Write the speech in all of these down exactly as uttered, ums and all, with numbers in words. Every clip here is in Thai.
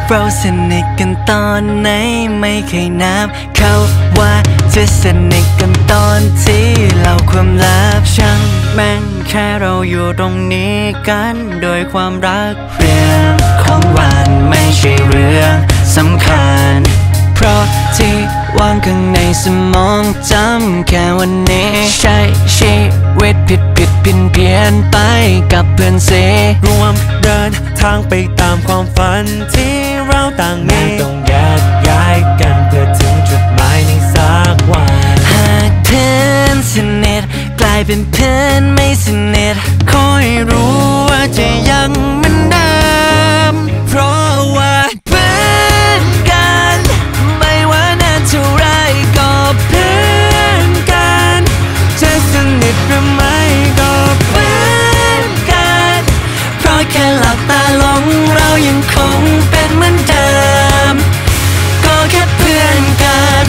เราสนิทกันตอนไหนไม่เคยนับเขาว่าจะสนิทกันตอนที่เราความลับช่างแม่งแค่เราอยู่ตรงนี้กันโดยความรักเรื่องของวันไม่ใช่เรื่องสำคัญเพราะที่วางข้างในสมองจำแค่วันนี้ใช้ชีวิตผิดผิดเพี้ยนเพี้ยนไปกับเพื่อนเสรวมเดินทางไปตามความฝันที่เราต่างมีต้องแยกย้ายกันเพื่อถึงจุดหมายในสักวันหากเพื่อนสนิทกลายเป็นเพื่อนไม่สนิทคอยรู้ว่าจะยังเหมือนเดิมเพราะว่าเพื่อนกันไม่ว่านานเท่าไรก็เพื่อนกันจะสนิทหรือไม่ก็เพื่อนกันเพราะแค่หลับตาลงเรายังคงเป็นเหมือนเดิมก็แค่เพื่อนกัน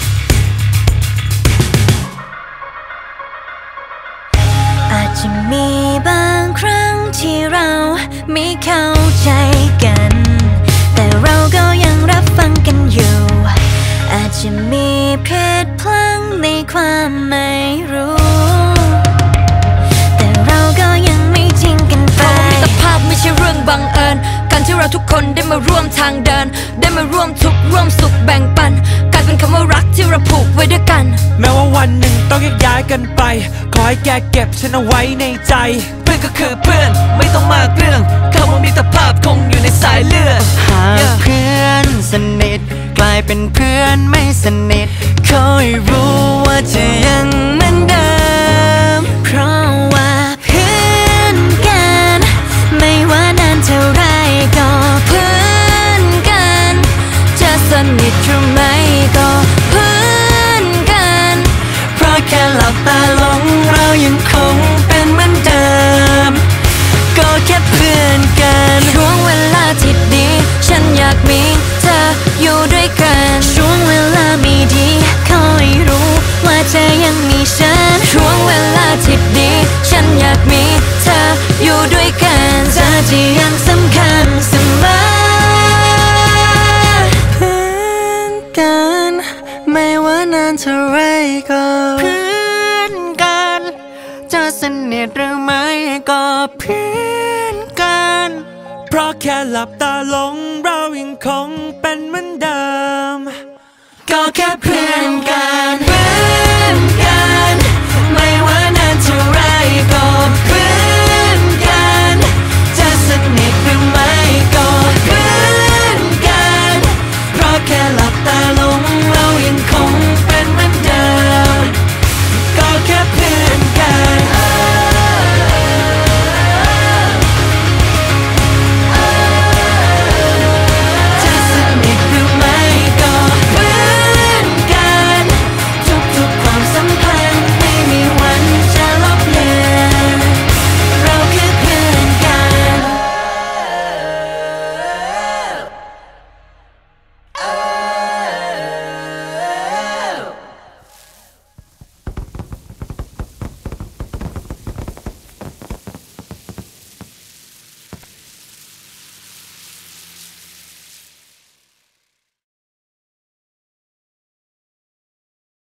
อาจจะมีบางครั้งที่เราไม่เข้าใจกันแต่เราก็ยังรับฟังกันอยู่อาจจะมีเพศพลั้งในความไม่รู้แต่เราก็ยังไม่ทิ้งกันไปมิตรภาพไม่ใช่เรื่องบังเอิญการที่เราทุกคนได้มาร่วมทางเดินได้มาร่วมทุกข์ร่วมสุขแบ่งปันกลายเป็นคำว่ารักที่เราผูกไว้ด้วยกันแม้ว่าวันหนึ่งต้องแยกย้ายกันไปขอให้แกเก็บฉันเอาไว้ในใจเพื่อนก็คือเพื่อนไม่ต้องมากเรื่องคำว่ามิตรภาพคงอยู่ในสายเลือดหากเพื่อนสนิทกลายเป็นเพื่อนไม่สนิทคอยรู้ว่าจะยังเหมือนเดิมเพราะว่าเพื่อนกันไม่ว่านานเท่าไรก็เพื่อนกันจะสนิทหรือไม่ก็เพื่อนกันเพราะแค่หลับตาลงเรายังคงเป็นเหมือนเดิมก็แค่เพื่อนกันช่วงเวลาที่ดีฉันอยากมีเธออยู่ด้วยกันช่วงเวลาไม่ดีคอยรู้ว่าเธอยังมีฉันช่วงเวลาที่ดีฉันอยากมีเธออยู่ด้วยกันเธอที่ยังสำคัญเสมอเพื่อนกันไม่ว่านานเท่าไรก็เพื่อนกันจะสนิทหรือไม่ก็เพื่อนกันเพราะแค่หลับตาลงเรายังคงเป็นเหมือนเดิมก็แค่เพื่อนกัน